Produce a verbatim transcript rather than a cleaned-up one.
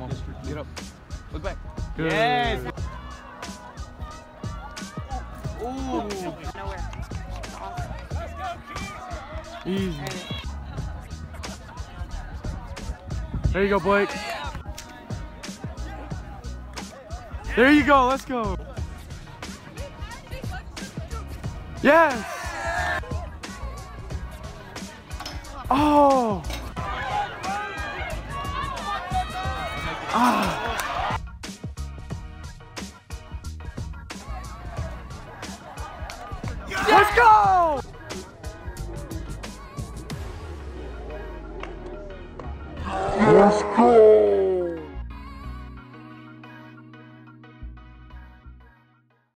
go. Get up. Look back. Good. Yes. Ooh. Nowhere. Easy. There you go, Blake. There you go. Let's go. Yes. Oh. Ah.